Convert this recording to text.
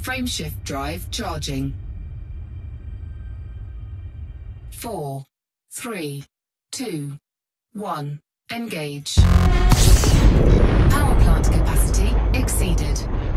Frameshift drive charging. 4, 3, 2, 1. Engage. Power plant capacity exceeded.